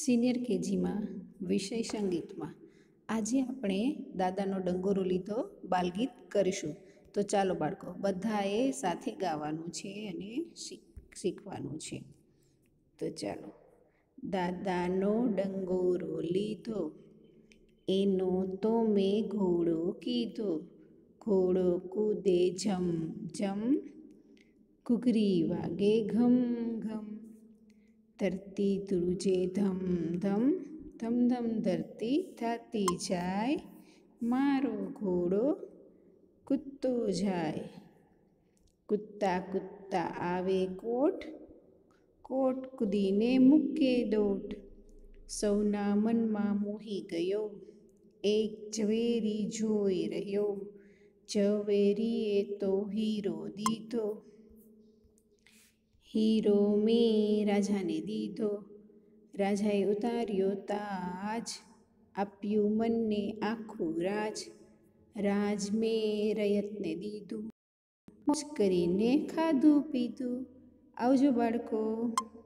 Senior કેજીમાં વિષય સંગીતમાં આજે આપણે દાદાનો ડંગોરો લીધો બાલગીત કરીશું. તો ચાલો બાળકો, બધાએ સાથે ગાવાનું છે અને શીખવાનું છે. તો ચાલો. દાદાનો ડંગોરો લીધો, એનો તો મેં ઘોડો કીધો. ઘોડો કૂદે ઝમ ઝમ, ઘૂઘરી વાગે ઘમ ઘમ. ધરતી ધ્રુજે ધમ ધમ, ધમ ધમ ધરતી થાતી જાય. મારો ઘોડો કૂદતો જાય. કૂદતા કૂદતા આવે કોટ, કોટ કૂદીને મૂકે દોટ. સૌના મનમાં મોહી ગયો, એક ઝવેરી જોઈ રહ્યો. ઝવેરીએ તો હીરો દીધો, હીરો મેં રાજાને દીધો. રાજાએ ઉતાર્યો તાજ, આપ્યું મને આખું રાજ. રાજ મેં રયતને દીધું, મોજ કરીને ખાધું પીધું. આવજો બાળકો.